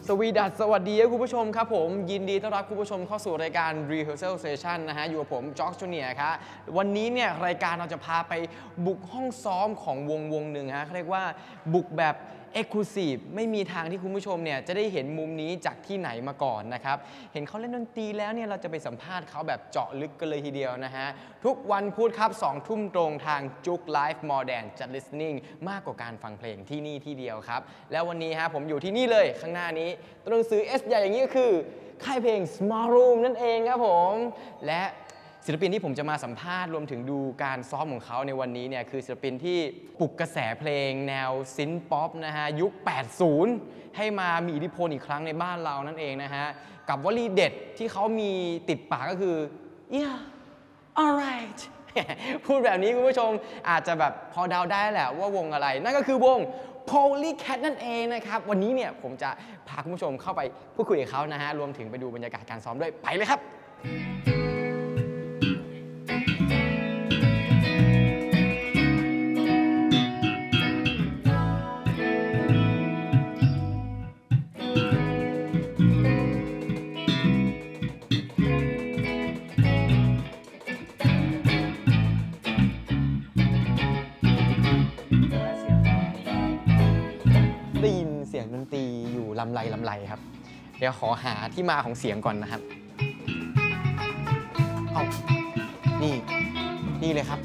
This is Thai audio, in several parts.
สวัสดีคุณผู้ชมครับผมยินดีต้อนรับคุณผู้ชมเข้าสู่รายการ Rehearsal Session นะฮะอยู่กับผมจ็อกจูเนียร์ครับวันนี้เนี่ยรายการเราจะพาไปบุกห้องซ้อมของวงหนึ่งฮะเขาเรียกว่าบุกแบบ Exclusive ไม่มีทางที่คุณผู้ชมเนี่ยจะได้เห็นมุมนี้จากที่ไหนมาก่อนนะครับเห็นเขาเล่นดนตรีแล้วเนี่ยเราจะไปสัมภาษณ์เขาแบบเจาะลึกกันเลยทีเดียวนะฮะทุกวันพุธครับ 2 ทุ่มตรงทางจุก Live More Than Just Listening มากกว่าการฟังเพลงที่นี่ที่เดียวครับแล้ววันนี้ฮะผมอยู่ที่นี่เลยข้างหน้านี้ตัวหนังสือ S ใหญ่อย่างนี้ก็คือค่ายเพลง Small Room นั่นเองครับผมและศิลปินที่ผมจะมาสัมภาษณ์รวมถึงดูการซ้อมของเขาในวันนี้เนี่ยคือศิลปินที่ปลุกกระแสเพลงแนวซินป๊อปนะฮะยุค 80 ให้มามีอิทธิพลอีกครั้งในบ้านเรานั่นเองนะฮะกับวลีเด็ดที่เขามีติดปากก็คือ yeah alright พูดแบบนี้คุณผู้ชมอาจจะแบบพอเดาได้แหละว่าวงอะไรนั่นก็คือวง Polycat นั่นเองนะครับวันนี้เนี่ยผมจะพาคุณผู้ชมเข้าไปพูดคุยกับเขานะฮะรวมถึงไปดูบรรยากาศการซ้อมด้วยไปเลยครับได้ยินเสียงดนตรีอยู่ลำไรครับเดี๋ยวขอหาที่มาของเสียงก่อนนะครับเอานี่เลยครับ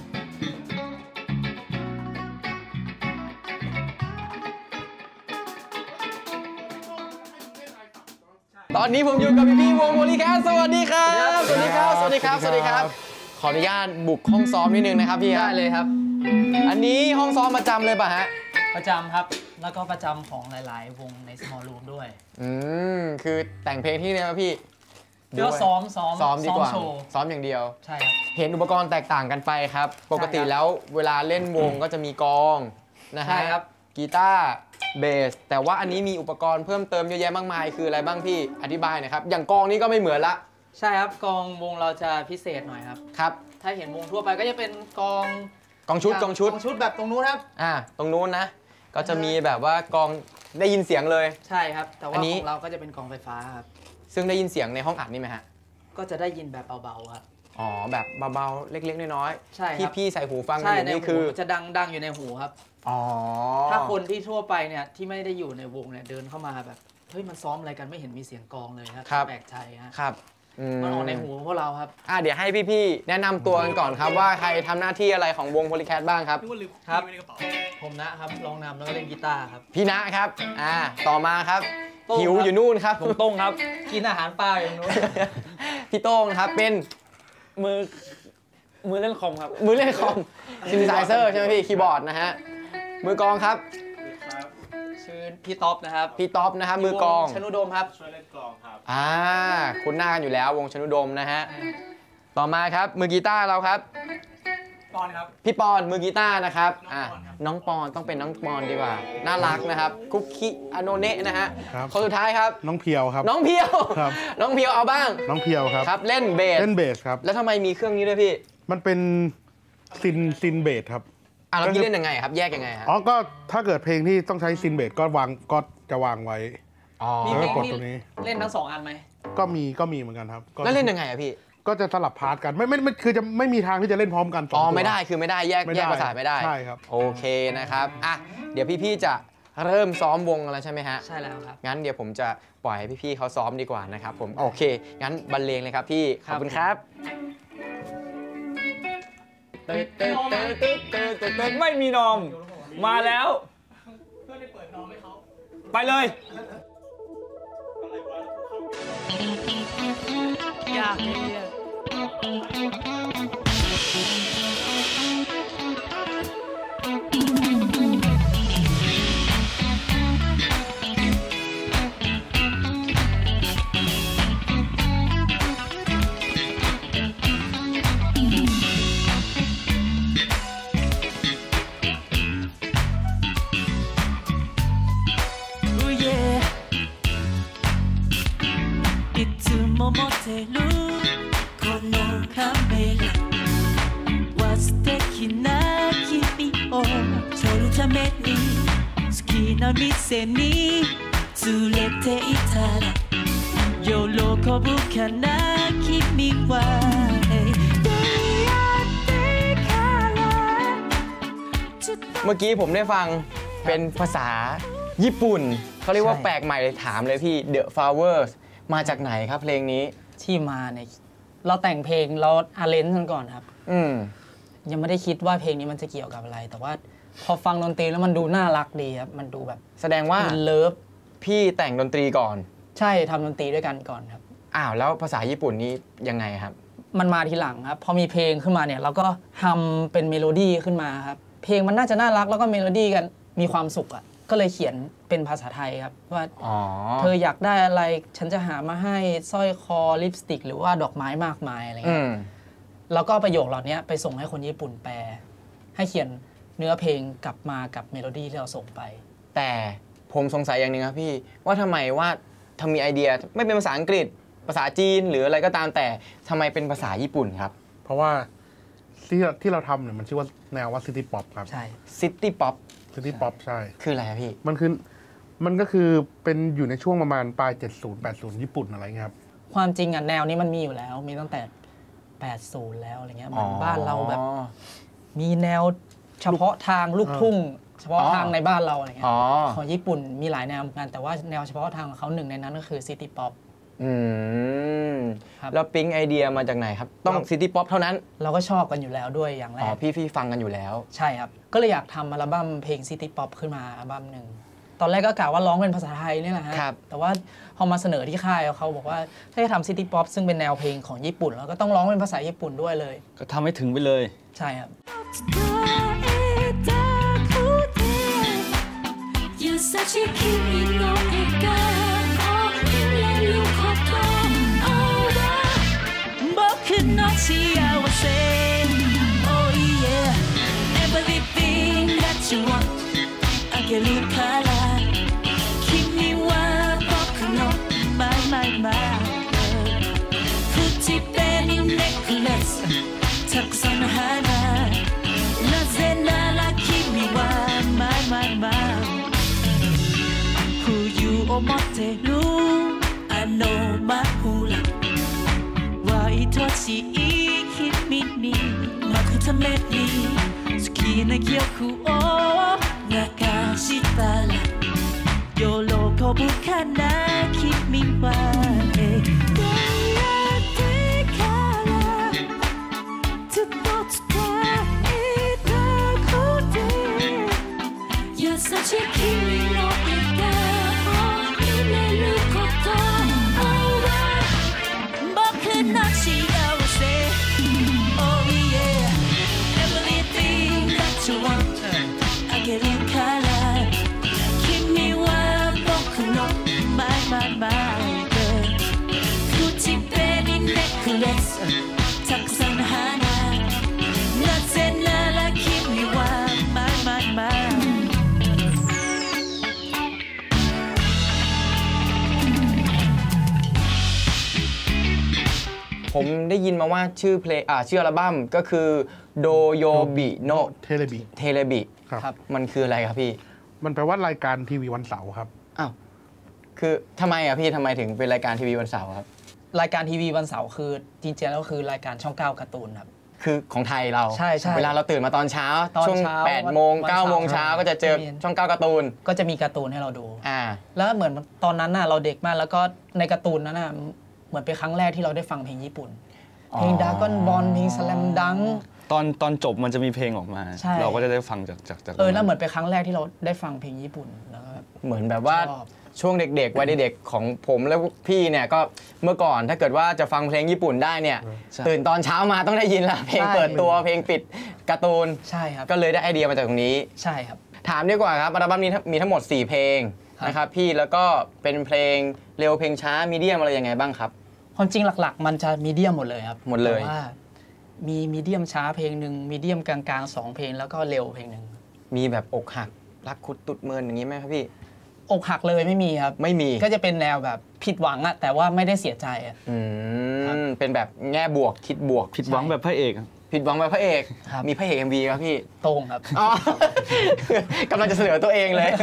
ตอนนี้ผมอยู่กับพี่วงPolycatสวัสดีครับสวัสดีครับขออนุญาตบุกห้องซ้อมนิดนึงนะครับพี่ได้เลยครับอันนี้ห้องซ้อมประจำเลยป่ะฮะประจำครับแล้วก็ประจำของหลายๆวงใน Small Room ด้วยคือแต่งเพลงที่นี่นะพี่ก็ซ้อมดีกว่าโชว์ซ้อมอย่างเดียวใช่ครับเห็นอุปกรณ์แตกต่างกันไปครับปกติแล้วเวลาเล่นวงก็จะมีกลองนะฮะกีตาร์เบสแต่ว่าอันนี้มีอุปกรณ์เพิ่มเติมเยอะแยะมากมายคืออะไรบ้างพี่อธิบายหน่อยครับอย่างกลองนี้ก็ไม่เหมือนละใช่ครับกลองวงเราจะพิเศษหน่อยครับถ้าเห็นวงทั่วไปก็จะเป็นกองชุดแบบตรงนู้นครับตรงนู้นนะก็จะมีแบบว่ากลองได้ยินเสียงเลยใช่ครับแต่ว่าของเราก็จะเป็นกลองไฟฟ้าครับซึ่งได้ยินเสียงในห้องอัดนี่ไหมฮะก็จะได้ยินแบบเบาๆครับอ๋อแบบเบาๆเล็กๆน้อยๆใช่ครับพี่ใส่หูฟังอยู่นี่คือจะดังอยู่ในหูครับอ๋อถ้าคนที่ทั่วไปเนี่ยที่ไม่ได้อยู่ในวงเนี่ยเดินเข้ามาแบบเฮ้ยมันซ้อมอะไรกันไม่เห็นมีเสียงกลองเลยครับแปลกใจครับมันออกในหูพวกเราครับเดี๋ยวให้พี่ๆแนะนำตัวกันก่อนครับว่าใครทำหน้าที่อะไรของวงPolycatบ้างครับครับผมนะครับร้องนำแล้วก็เล่นกีตาร์ครับพี่นะครับต่อมาครับหิวอยู่นู่นครับผมโต้งครับกินอาหารปลาอยู่นู้นพี่โต้งครับเป็นมือเล่นคอมครับมือเล่นคอมซินธิไซเซอร์ใช่ไหมพี่คีย์บอร์ดนะฮะมือกลองครับชื่อพี่ท็อปนะครับมือกลองชนุดมครับช่วยเล่นกลองครับคุณหน้ากันอยู่แล้ววงชนุดมนะฮะต่อมาครับมือกีตาร์เราครับปอนครับพี่ปอนมือกีตาร์นะครับน้องปอนต้องเป็นน้องปอนดีกว่าน่ารักนะครับคุกคิอโนเนะนะฮะคนสุดท้ายครับน้องเพียวครับน้องเพียวเอาบ้างน้องเพียวครับเล่นเบสครับแล้วทำไมมีเครื่องนี้ด้วยพี่มันเป็นซินเบสครับแล้วพี่เล่นยังไงครับแยกยังไงครับก็ถ้าเกิดเพลงที่ต้องใช้ซินเบสก็จะวางไว้แล้วก็กดตรงนี้เล่นทั้ง2อันไหมก็มีเหมือนกันครับแล้วเล่นยังไงพี่ก็จะสลับพาร์ทกันไม่คือจะไม่มีทางที่จะเล่นพร้อมกันไม่ได้คือไม่ได้แยกประสาทไม่ได้ใช่ครับโอเคนะครับเดี๋ยวพี่ๆจะเริ่มซ้อมวงแล้วใช่ไหมฮะใช่แล้วครับงั้นเดี๋ยวผมจะปล่อยให้พี่ๆเขาซ้อมดีกว่านะครับผมโอเคงั้นบรรเลงเลยครับพี่ขอบคุณครับไม่มีนอมมาแล้วไปเลยยากเลยために好きな店に連れて行った 부카나 키미와 เมื่อกี้ผมได้ฟังเป็นภาษาญี่ปุ่นเขาเรียกว่าแปลกใหม่เลยถามเลยพี่ The Flowers มาจากไหนครับเพลงนี้ที่มาเนี่ยเราแต่งเพลงเราอาเลนจ์กันก่อนครับยังไม่ได้คิดว่าเพลงนี้มันจะเกี่ยวกับอะไร แต่ว่าพอฟังดนตรีแล้วมันดูน่ารักดีครับมันดูแบบแสดงว่าเลิฟพี่แต่งดนตรีก่อนใช่ทำดนตรีด้วยกันก่อนครับอ้าวแล้วภาษาญี่ปุ่นนี้ยังไงครับมันมาทีหลังครับพอมีเพลงขึ้นมาเนี่ยเราก็ทำเป็นเมโลดี้ขึ้นมาครับเพลงมันน่าจะน่ารักแล้วก็เมโลดี้กันมีความสุขอ่ะก็เลยเขียนเป็นภาษาไทยครับว่าเธออยากได้อะไรฉันจะหามาให้สร้อยคอลิปสติกหรือว่าดอกไม้มากมายอะไรเงี้ยแล้วก็ประโยคเหล่านี้ไปส่งให้คนญี่ปุ่นแปลให้เขียนเนื้อเพลงกลับมากับเมโลดี้ที่เราส่งไปแต่ผมสงสัยอย่างนึงครับพี่ว่าทำไมว่าทำมีไอเดียไม่เป็นภาษาอังกฤษภาษาจีนหรืออะไรก็ตามแต่ทำไมเป็นภาษาญี่ปุ่นครับเพราะว่าที่เราทำเนี่ยมันชื่อว่าแนวว่าซิตี้ป๊อปครับใช่ซิตี้ป๊อปใช่คืออะไรพี่มันก็คือเป็นอยู่ในช่วงประมาณปลาย70 80ญี่ปุ่นอะไรเงี้ยครับความจริงอ่ะแนวนี้มันมีอยู่แล้วมีตั้งแต่80แล้วอะไรเงี้ยเหมือนบ้านเราแบบมีแนวเฉพาะทางลูกทุ่งเฉพาะทางในบ้านเราอะไรเงี้ยของญี่ปุ่นมีหลายแนวเหมือนกันแต่ว่าแนวเฉพาะทางของเขาหนึ่งในนั้นก็คือซิตี้ป๊อปแล้วปิ๊งไอเดียมาจากไหนครับต้องซิตี้ป๊อปเท่านั้นเราก็ชอบกันอยู่แล้วด้วยอย่างแรกพี่ฟังกันอยู่แล้วใช่ครับก็เลยอยากทำอัลบั้มเพลงซิตี้ป๊อปขึ้นมาอัลบั้มหนึ่งตอนแรกก็กะว่าร้องเป็นภาษาไทยนี่แหละฮะแต่ว่าพอมาเสนอที่ค่ายเขาบอกว่าถ้าจะทำซิตี้ป๊อปซึ่งเป็นแนวเพลงของญี่ปุ่นแล้วก็ต้องร้องเป็นภาษาญี่ปุ่นด้วยเลยก็ทำให้ถึงไปเลยใช่ครับ Everything that you want I can look color君は僕の my 口紅ネックレスたくさんの花なぜなら君は my 冬を持ってるあのマフラー愛しい君に泣くために好きな記憶を流したら喜ぶかな君は出会ってからずっと伝えたくて優しい君の笑顔を見れることは僕の幸せあげるから君は僕の my 口紅ネックレスたくさんの花なぜなら君は my ผมได้ยินมาว่าชื่อเพลงชื่ออัลบั้มก็คือโดโยบิโนเทเลบิครับมันคืออะไรครับพี่มันแปลว่ารายการทีวีวันเสาร์ครับอ้าวคือทำไมพี่ทำไมถึงเป็นรายการทีวีวันเสาร์ครับรายการทีวีวันเสาร์คือจริงๆแล้วคือรายการช่อง9การ์ตูนครับคือของไทยเราใช่เวลาเราตื่นมาตอนเช้าช่วง8 โมง 9 โมงเช้าก็จะเจอช่อง9การ์ตูนก็จะมีการ์ตูนให้เราดูแล้วเหมือนตอนนั้นน่ะเราเด็กมากแล้วก็ในการ์ตูนนั้นน่ะเหมือนเป็นครั้งแรกที่เราได้ฟังเพลงญี่ปุ่นเพลงดราก้อนบอลเพลงสแลมดังตอนจบมันจะมีเพลงออกมาเราก็จะได้ฟังจากแล้วเหมือนเป็นครั้งแรกที่เราได้ฟังเพลงญี่ปุ่นแล้วเหมือนแบบว่าช่วงเด็กๆวัยเด็กของผมและพี่เนี่ยก็เมื่อก่อนถ้าเกิดว่าจะฟังเพลงญี่ปุ่นได้เนี่ยตื่นตอนเช้ามาต้องได้ยินละเพลงเปิดตัวเพลงปิดการ์ตูนใช่ครับก็เลยได้ไอเดียมาจากตรงนี้ใช่ครับถามดีกว่าครับอัลบั้มนี้มีทั้งหมด4เพลงนะครับพี่แล้วก็เป็นเพลงเร็วเพลงช้ามีเดียมอะไรยังไงบ้างครับความจริงหลักๆมันจะมีเดียมหมดเลยครับหมดเลยว่ามีมีเดียมช้าเพลงหนึ่งมีเดียมกลางๆ2เพลงแล้วก็เร็วเพลงหนึ่งมีแบบอกหักรักคุดตุดเมินอย่างนี้ไหมครับพี่อกหักเลยไม่มีครับไม่มีก็จะเป็นแนวแบบผิดหวังอะแต่ว่าไม่ได้เสียใจอะเป็นแบบแง่บวกคิดบวกผิดหวังแบบพระเอกผิดหวังแบบพระเอกมีพระเอก MV ครับพี่ตรงครับกำลังจะเสนอตัวเองเลย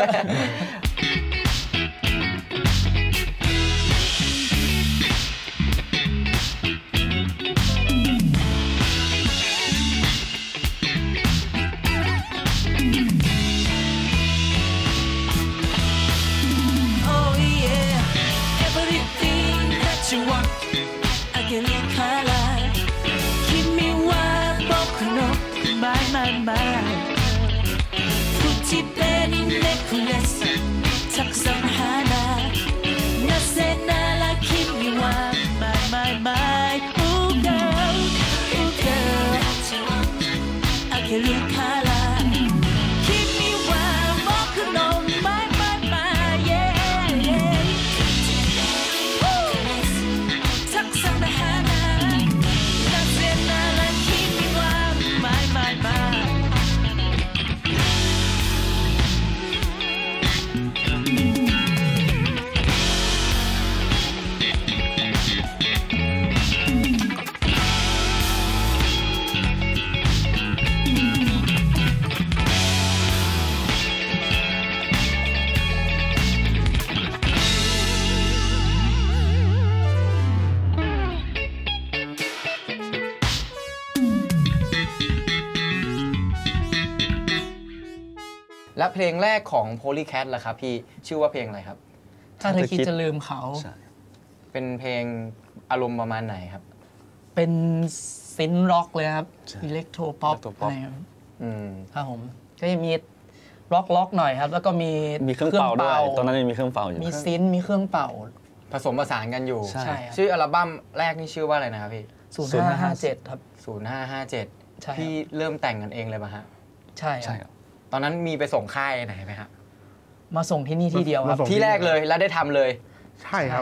และเพลงแรกของ Polycat ล่ะครับพี่ชื่อว่าเพลงอะไรครับถ้าเธอคิดจะลืมเขาเป็นเพลงอารมณ์ประมาณไหนครับเป็นซินร็อกเลยครับอิเล็กโทรป๊อปอะไรครับผมก็จะมีล็อกหน่อยครับแล้วก็มีเครื่องเป่าด้วยตอนนั้นมีเครื่องเป่าอยู่มีซินมีเครื่องเป่าผสมผสานกันอยู่ใช่ชื่ออัลบั้มแรกนี่ชื่อว่าอะไรนะครับพี่ 0557ครับ 0557พี่เริ่มแต่งกันเองเลยป่ะฮะใช่ครับตอนนั้นมีไปส่งค่ายไหนไหมครับมาส่งที่นี่ที่เดียวครับที่แรกเลยแล้วได้ทำเลยใช่ครับ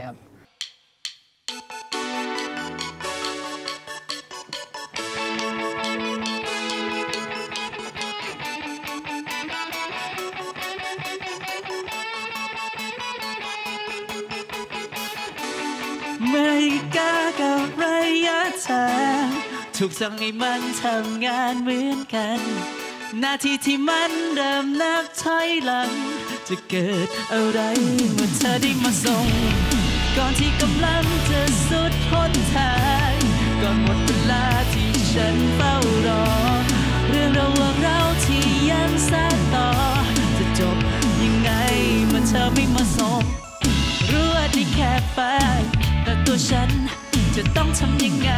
ไม่กล้ากับระยะทางถูกสั่งให้มันทำงานเหมือนกันนาทีที่มันเริ่มนับถอยหลังจะเกิดอะไรเมื่อเธอได้มาส่งก่อนที่กำลังจะสุดหนทางก่อนหมดเวลาที่ฉันเฝ้ารอเรื่องระหว่างเราที่ยังสานต่อจะจบยังไงเมื่อเธอไม่มาส่งรู้ว่าได้แค่ฝันแต่ตัวฉันจะต้องทำยังไง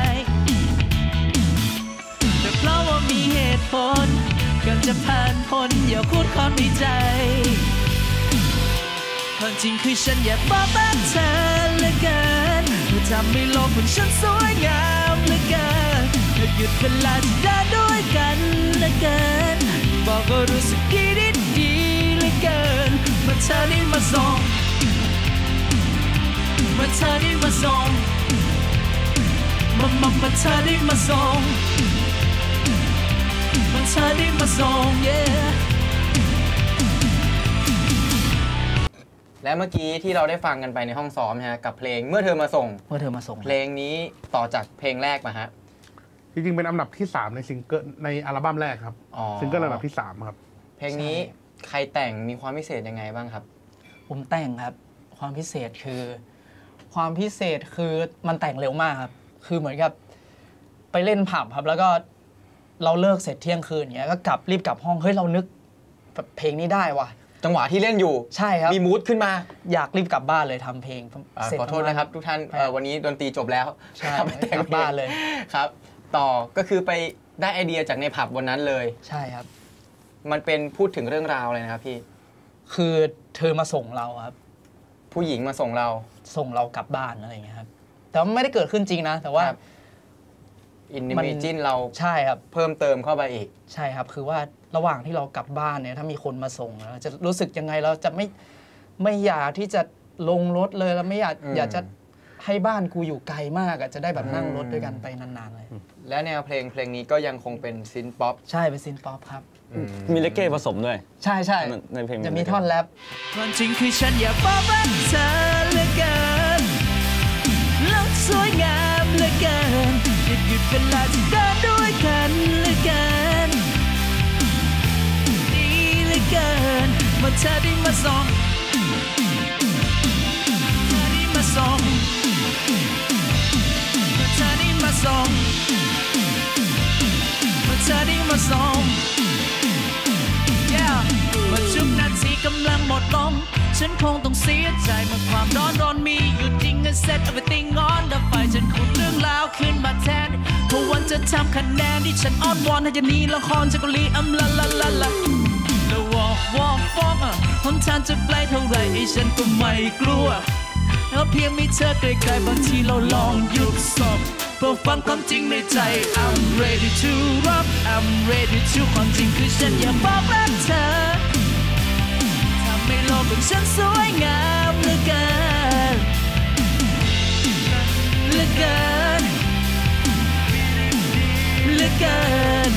แต่เพราะว่ามีเหตุผลก่อนจะผ่านพ้นอย่าพูดความในใจความจริงคือฉันอยากบอกรักเธอเหลือเกินว่าทำให้โลกของฉันสวยงามเหลือเกินอยากหยุดเวลาที่เดินด้วยกันเหลือเกินบอกก็รู้สึกดีเหลือเกินเมื่อเธอได้มาส่งเมื่อเธอได้มาส่งเมื่อเธอได้มาส่งเมื่อเธอได้มาส่ง yeah และเมื่อกี้ที่เราได้ฟังกันไปในห้องซ้อมนะฮะกับเพลงเมื่อเธอมาส่งเพลงนี้ต่อจากเพลงแรกมาฮะจริงๆเป็นอันดับที่3ในซิงเกิลในอัลบั้มแรกครับซิงเกิลอันดับที่3ครับเพลงนี้ใครแต่งมีความพิเศษยังไงบ้างครับผมแต่งครับความพิเศษคือมันแต่งเร็วมากครับคือเหมือนกับไปเล่นผับครับแล้วก็เราเลิกเสร็จเที่ยงคืนอย่างเงี้ยก็รีบกลับห้องเฮ้ยเรานึกเพลงนี้ได้ว่ะจังหวะที่เล่นอยู่ใช่ครับมีมูดขึ้นมาอยากรีบกลับบ้านเลยทำเพลงขอโทษนะครับทุกท่านวันนี้ดนตรีจบแล้วใช่กลับบ้านเลยครับต่อก็คือไปได้ไอเดียจากในผับวันนั้นเลยใช่ครับมันเป็นพูดถึงเรื่องราวอะไรนะครับพี่คือเธอมาส่งเราครับผู้หญิงมาส่งเรากลับบ้านอะไรอย่างเงี้ยครับแต่ว่าไม่ได้เกิดขึ้นจริงนะแต่ว่าอินดิเมจินเราใช่ครับเพิ่มเติมเข้าไปอีกใช่ครับคือว่าระหว่างที่เรากลับบ้านเนี่ยถ้ามีคนมาส่งเราจะรู้สึกยังไงเราจะไม่อยากที่จะลงรถเลยแล้วไม่อยากจะให้บ้านกูอยู่ไกลมากจะได้แบบนั่งรถด้วยกันไปนานๆเลยและแนวเพลงนี้ก็ยังคงเป็นซินป๊อปใช่เป็นซินป๊อปครับมีเลเก้ผสมด้วยใช่ในเพลงจะมีท่อนแรปความจริงคือฉันอยากบอกรักเธอเหลือเกินโลกสวยงามเหลือเกินหยุดเวลาที่เดินด้วยกันเหลือเกินดีเหลือเกินเมื่อเธอได้มาส่งเธอได้มาส่งเมื่อเธอได้มาส่งเมื่อเธอได้มาส่งเมื่อทุกนาทีกำลังหมดลงฉันคงต้องเสียใจเมื่อความร้อนมีอยู่จริง and set everything on the fire ฉันขุดเรื่องราวขึ้นมาแทนเพราะวันจะทำคะแนนที่ฉันอ้อนวอนให้จะหนีละครจากเกาหลีลาแล้ววอกหนทางจะไกลเท่าไรไอ้ฉันก็ไม่กลัวแล้วเพียงมีเธอใกล้ๆบางทีเราลองหยุดสอบเพื่อฟังความจริงในใจ I'm ready to rock I'm ready to ความจริงคือฉันอยากบอกรักเธอทำให้โลกของฉันสวยงามเหลือเกินเหลือเกินเหลือเกิน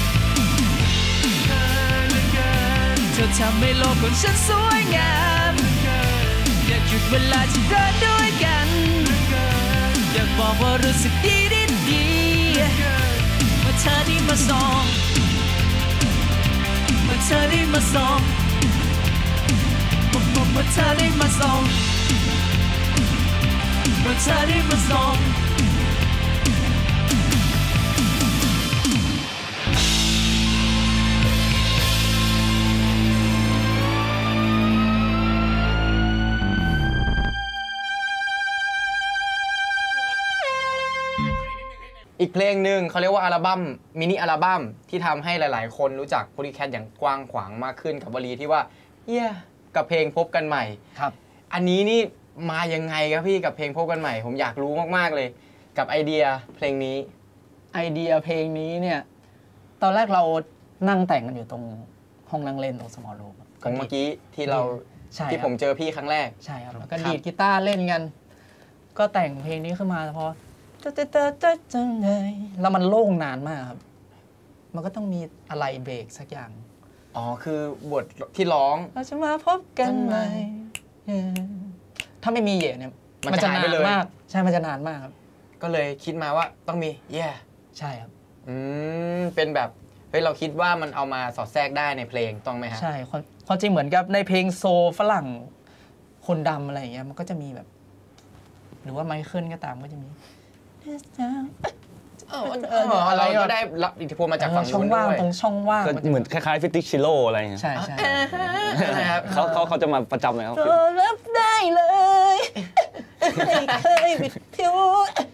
เธอทำให้โลกของฉันสวยงามอยากหยุดเวลาที่เดินด้วยกันอยากบอกว่ารู้สึกดีเมื่อเธอได้มาส่งเมื่อเธอได้มาส่งเมื่อเธอได้มาส่งเมื่อเธอได้มาส่งอีกเพลงหนึ่งเขาเรียกว่าอัลบั้มมินิอัลบั้มที่ทำให้หลายๆ คนรู้จัก Polycat อย่างกว้างขวางมากขึ้นกับวลีที่ว่ากับเพลงพบกันใหม่ครับอันนี้นี่มายังไงครับพี่กับเพลงพบกันใหม่ผมอยากรู้มากๆเลยกับไอเดียเพลงนี้ไอเดียเพลงนี้เนี่ยตอนแรกเรานั่งแต่งกันอยู่ตรงห้องนั่งเล่นตรงสมอลรูมของเมื่อกี้ที่เราที่ผมเจอพี่ครั้งแรกใช่ครับแล้วก็ดีดกีตาร์เล่นกันก็แต่งเพลงนี้ขึ้นมาพอแล้วมันโล่งนานมากครับมันก็ต้องมีอะไรเบรกสักอย่างอ๋อคือบทที่ร้องเราจะมาพบกันใหม่ถ้าไม่มีเนี่ยมันจะนานมากใช่มันจะนานมากครับก็เลยคิดมาว่าต้องมีใช่ครับเป็นแบบเฮ้ยเราคิดว่ามันเอามาสอดแทรกได้ในเพลงต้องไหมฮะใช่ความจริงเหมือนกับในเพลงโซฝรั่งคนดำอะไรอย่างเงี้ยมันก็จะมีแบบหรือว่าไมเคิลก็ตามก็จะมีเราก็ได้รับอิทธิพลมาจากฝั่งช่องว่างตรงช่องว่างเหมือนคล้ายๆฟิติชิโร่อะไรเงี้ยใช่ใช่เขาจะมาประจำเลยครับรับได้เลยไม่เคยบิดผิว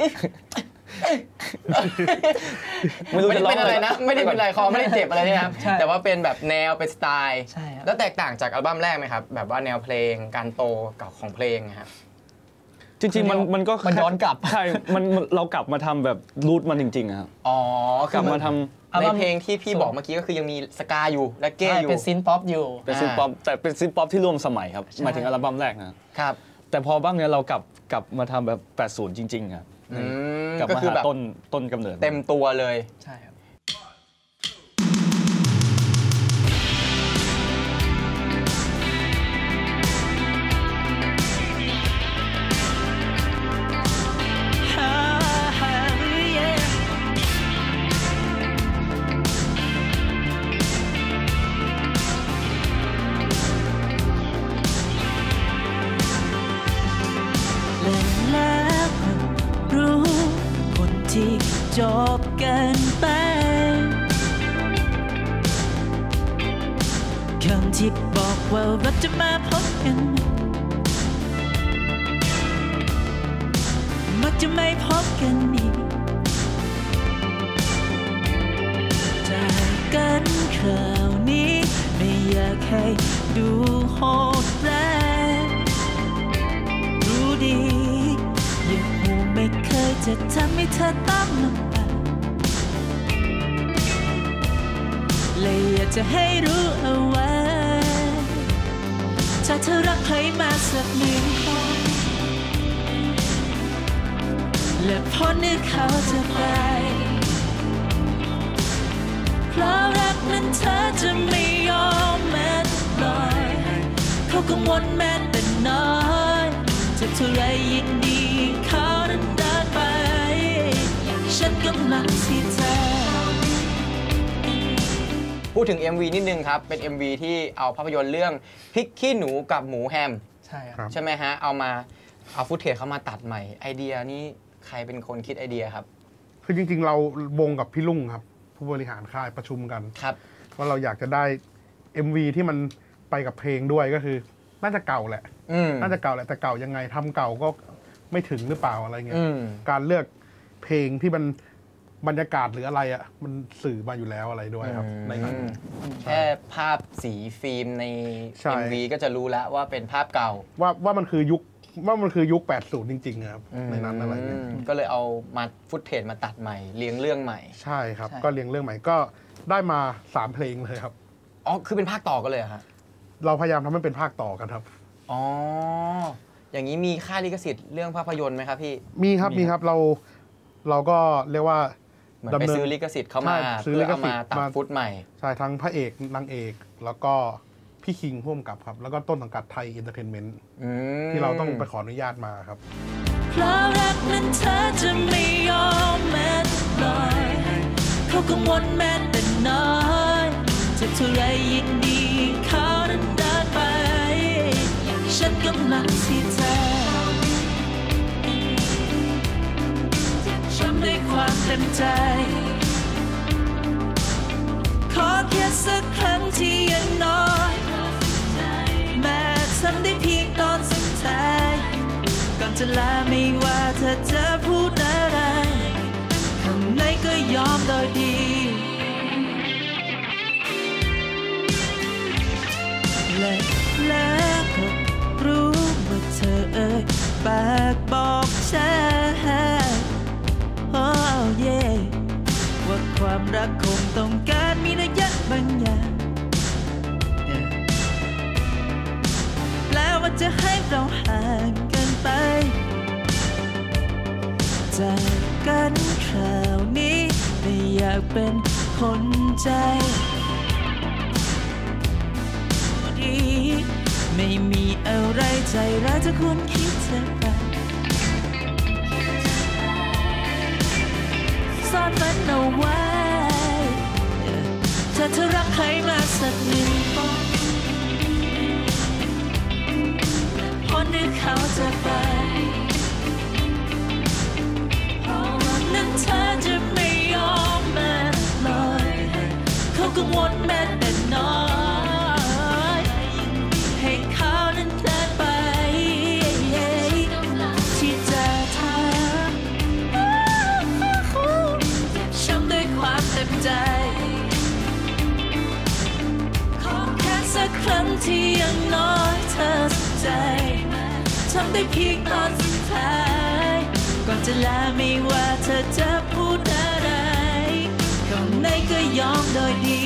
ไม่รู้จะเป็นอะไรนะไม่ได้เป็นไรคอไม่ได้เจ็บอะไรนี่ครับแต่ว่าเป็นแบบแนวเป็นสไตล์แล้วแตกต่างจากอัลบั้มแรกไหมครับแบบว่าแนวเพลงการโตกับของเพลงครับจริงๆมันก็ย้อนกลับใช่เรากลับมาทำแบบรูทมันจริงๆครับอ๋อกลับมาทำในเพลงที่พี่บอกเมื่อกี้ก็คือยังมีสกาอยู่และเก้อยู่เป็นซินป๊อปอยู่เป็นซินป๊อปแต่เป็นซินป๊อปที่ร่วมสมัยครับหมายถึงอัลบั้มแรกนะครับแต่พอบ้างเนี้ยเรากลับมาทำแบบ80จริงๆครับกลับมาหาต้นกำเนิดเต็มตัวเลยใช่ครับจบกันไปคำที่บอกว่าเราจะมาพบกันมักจะไม่พบกันอีกจากกันคราวนี้ไม่อยากให้ดูโหดร้ายรู้ดีอย่าหูไม่เคยจะทำให้เธอต้องลำบากเลยอยากจะให้รู้เอาไว้ถ้าเธอรักใครมาสักหนึ่งคนและพอนึกเขาจะไปเพราะรักนั้นเธอจะไม่ยอมแม้ลอยเขากังวลแม้แต่น้อยจะเท่าไรยินดีเขานั้นเดินไปฉันกำลังที่เธอพูดถึง MV นิดนึงครับเป็น MV ที่เอาภาพยนตร์เรื่องพริกขี้หนูกับหมูแฮมใช่ไหมฮะเอาฟุตเทจเข้ามาตัดใหม่ไอเดียนี้ใครเป็นคนคิดไอเดียครับคือจริงๆเราวงกับพี่ลุงครับผู้บริหารค่ายประชุมกันครับว่าเราอยากจะได้ MV ที่มันไปกับเพลงด้วยก็คือน่าจะเก่าแหละน่าจะเก่าแหละแต่เก่ายังไงทำเก่าก็ไม่ถึงหรือเปล่าอะไรเงี้ยการเลือกเพลงที่มันบรรยากาศหรืออะไรอ่ะมันสื่อมาอยู่แล้วอะไรด้วยครับในนั้นแค่ภาพสีฟิล์มใน MV ก็จะรู้แล้วว่าเป็นภาพเก่าว่ามันคือยุค80จริงๆครับในนั้นอะไรเงี้ยก็เลยเอามาฟุตเทจมาตัดใหม่เรียงเรื่องใหม่ใช่ครับก็เรียงเรื่องใหม่ก็ได้มา3เพลงเลยครับอ๋อคือเป็นภาคต่อกันเลยฮะเราพยายามทำให้เป็นภาคต่อกันครับอ๋ออย่างนี้มีค่าลิขสิทธิ์เรื่องภาพยนตร์ไหมครับพี่มีครับเราก็เรียกว่าดำเนินซื้อลิขสิทธิ์เข้ามาเพื่อเอามาตัดฟุตใหม่ใช่ทั้งพระเอกนางเอกแล้วก็พี่คิงร่วมกับครับแล้วก็ต้นสังกัดไทยเอนเตอร์เทนเมนต์ที่เราต้องไปขออนุญาตมาครับเพราะรักนั้นเธอจะไม่ยอมแม้ลอยเขากังวลแม้แต่น้อยจะเท่าไรยินดีเขานั้นเดินไปฉันกำลังที่เธอทำด้วยความเต็มใจขอแค่สักครั้งที่ยังน้อยแม้ทำได้เพียงตอนสุดท้ายก่อนจะลาไม่ว่าเธอจะพูดอะไรข้างในยอมโดยดีแล้วก็รู้ว่าเธอปากบอกฉัน oh yeah ว่าความรักคงต้องการมีนัยยะบางอย่างแล้วว่าจะให้เราห่างกันไปจากกันคราวนี้ไม่อยากเป็นคนใจดีไม่มีอะไรใจร้ายจะควรคิดเธอไปซ่อนมันเอาไว้ถ้าเธอรักใครมาสักหนึ่งคนนึกเขาจะไปนั้นเธอจะไม่ยอมแม้ลอยเขากังวลแม้แต่น้อยให้เขานั้นเดินไปที่จะทำช้ำด้วยความเต็มใจขอแค่สักครั้งที่ยังน้อยเธอสนใจทำได้เพียงตอนสุดท้ายก่อนจะลาไม่ว่าเธอจะพูดอะไรคำไหนก็ยอมโดยดี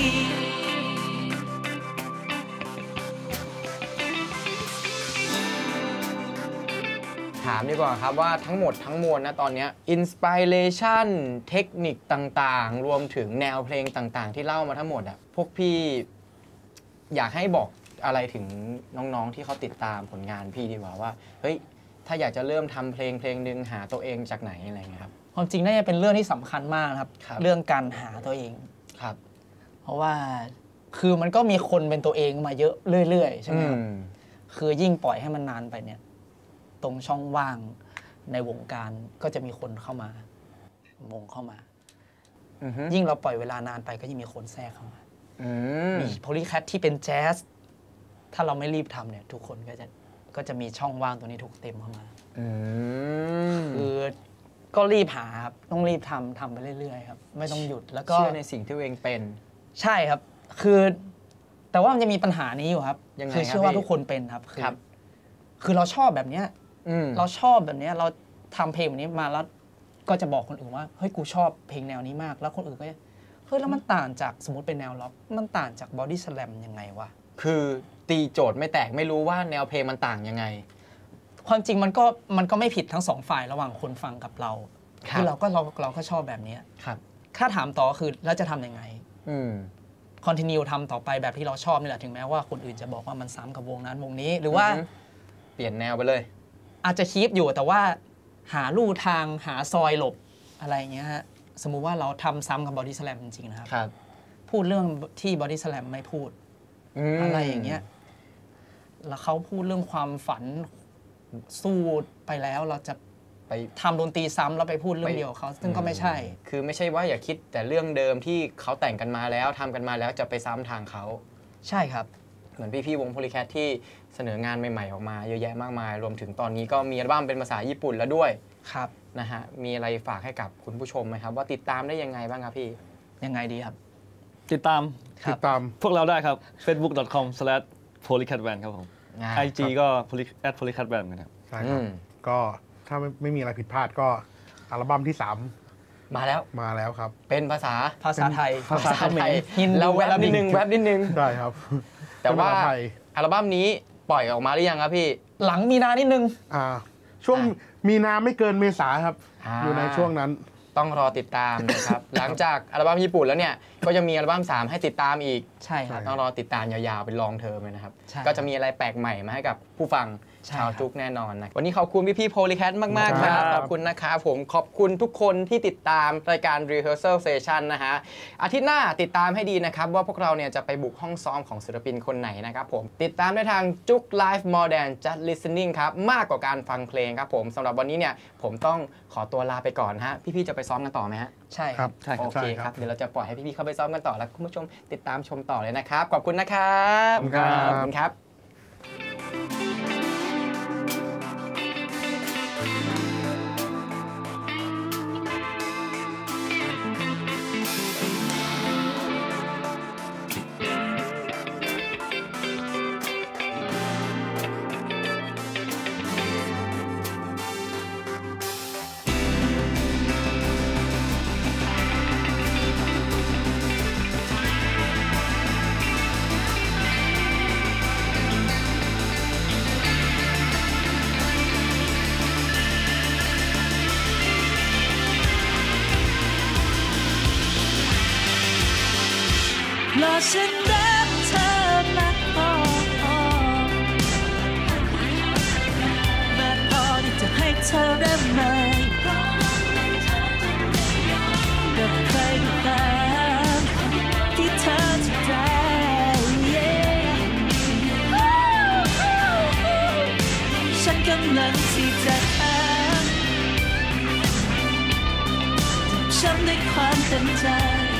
ถามดีกว่าครับว่าทั้งหมดทั้งมวลนะตอนนี้อินสปิเรชันเทคนิคต่างๆรวมถึงแนวเพลงต่างๆที่เล่ามาทั้งหมดอ่ะพวกพี่อยากให้บอกอะไรถึงน้องๆที่เขาติดตามผลงานพี่ดีกว่าว่าเฮ้ยถ้าอยากจะเริ่มทำเพลงหนึ่งหาตัวเองจากไหนอะไรเงี้ยครับความจริงน่าจะเป็นเรื่องที่สำคัญมากครับเรื่องการหาตัวเองครับเพราะว่าคือมันก็มีคนเป็นตัวเองมาเยอะเรื่อยๆใช่ไหมครับคือยิ่งปล่อยให้มันนานไปเนี่ยตรงช่องว่างในวงการก็จะมีคนเข้ามาวงเข้ามายิ่งเราปล่อยเวลานานไปก็ยิ่งมีคนแทรกเข้ามามีโพลีแคทที่เป็นแจ๊สถ้าเราไม่รีบทำเนี่ยทุกคนก็จะมีช่องว่างตัวนี้ถูกเต็มเข้ามาคือก็รีบหาครับต้องรีบทำไปเรื่อยๆครับไม่ต้องหยุดแล้วก็เชื่อในสิ่งที่ตัวเองเป็นใช่ครับคือแต่ว่ามันจะมีปัญหานี้อยู่ครับคือเชื่อว่าทุกคนเป็นครับคือเราชอบแบบเนี้ยเราชอบแบบนี้เราทำเพลงแบบนี้มาแล้วก็จะบอกคนอื่นว่าเฮ้ยกูชอบเพลงแนวนี้มากแล้วคนอื่นก็เฮ้ยแล้วมันต่างจากสมมติเป็นแนวล็อกมันต่างจากบอดี้สแลมยังไงวะคือตีโจทย์ไม่แตกไม่รู้ว่าแนวเพลงมันต่างยังไงความจริงมันก็ไม่ผิดทั้งสองฝ่ายระหว่างคนฟังกับเราคือเราก็ชอบแบบนี้ครับถ้าถามต่อคือแล้วจะทำยังไงคอนทินิวทำต่อไปแบบที่เราชอบนี่แหละถึงแม้ว่าคนอื่นจะบอกว่ามันซ้ำกับวงนั้นวงนี้หรือว่าเปลี่ยนแนวไปเลยอาจจะคีปอยู่แต่ว่าหาลู่ทางหาซอยหลบอะไรอย่างเงี้ยฮะสมมุติว่าเราทำซ้ำกับบอดี้สแลมจริงๆนะครับพูดเรื่องที่บอดี้สแลมไม่พูดอะไรอย่างเงี้ยแล้วเขาพูดเรื่องความฝันสู้ไปแล้วเราจะไปทำดนตรีซ้ำแล้วไปพูดเรื่องเดียวเขาซึ่งก็ไม่ใช่คือไม่ใช่ว่าอย่าคิดแต่เรื่องเดิมที่เขาแต่งกันมาแล้วทำกันมาแล้วจะไปซ้ำทางเขาใช่ครับเหมือนพี่ๆวงโพลีแคทที่เสนองานใหม่ๆออกมาเยอะแยะมากมายรวมถึงตอนนี้ก็มีอัลบั้มเป็นภาษาญี่ปุ่นแล้วด้วยครับนะฮะมีอะไรฝากให้กับคุณผู้ชมไหมครับว่าติดตามได้ยังไงบ้างครับพี่ยังไงดีครับติดตามพวกเราได้ครับ facebook.com/polycatband ครับผม IG ก็ @polycatband นะครับใช่ครับก็ถ้าไม่มีอะไรผิดพลาดก็อัลบั้มที่3 มาแล้วครับเป็นภาษาไทยภาษาไทยเราแวบนิดนึงได้ครับแต่ว่าอัลบั้มนี้ปล่อยออกมาหรือยังครับพี่หลังมีนานิดนึงช่วงมีนาไม่เกินเมษาครับอยู่ในช่วงนั้นต้องรอติดตามนะครับ หลังจากอัลบั้มญี่ปุ่นแล้วเนี่ยก็จะมีอัลบั้ม3ให้ติดตามอีกใช่ครับต้องรอติดตามยาวๆเป็นลองเทอมเลยนะครับก็จะมีอะไรแปลกใหม่มาให้กับผู้ฟังชาวจุกแน่นอนนะวันนี้ขอบคุณพี่ๆโพลีแคทมากๆครับขอบคุณนะครับผมขอบคุณทุกคนที่ติดตามรายการ Rehearsal Session นะฮะอาทิตย์หน้าติดตามให้ดีนะครับว่าพวกเราเนี่ยจะไปบุกห้องซ้อมของศิลปินคนไหนนะครับผมติดตามได้ทางจุก Live More Than Just Listening ครับมากกว่าการฟังเพลงครับผมสำหรับวันนี้เนี่ยผมต้องขอตัวลาไปก่อนฮะพี่ๆจะไปซ้อมกันต่อไหมฮะใช่ครับโอเคครับเดี๋ยวเราจะปล่อยให้พี่ๆเข้าไปซ้อมกันต่อแล้วคุณผู้ชมติดตามชมต่อเลยนะครับขอบคุณนะครับขอบคุณครับรอฉันรักเธอมากพอมากพอที่จะให้เธอได้ไหมกับใครก็ตามที่เธอจะได้ฉันกำลังที่จะทำฉันด้วยความเต็มใจ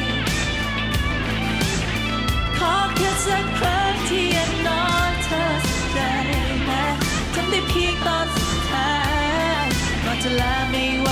ขอแค่สักครั้งที่อย่างน้อยเธอสนใจนะทำได้เพียงตอนสุดท้ายก่อนจะลาไม่